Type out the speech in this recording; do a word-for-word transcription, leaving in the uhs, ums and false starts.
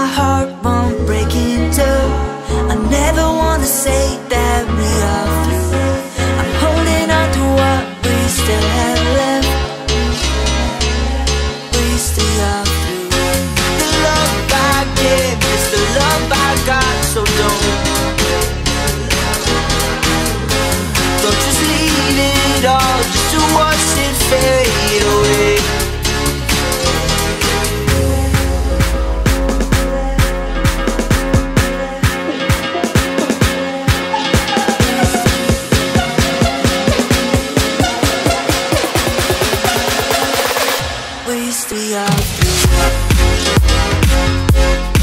my heart won't break in two. I never wanna say that we are through. I'm holding on to what we still have left. We still are through. The love I give is the love I got, so don't Don't just leave it all just to watch it fade away. We still are through.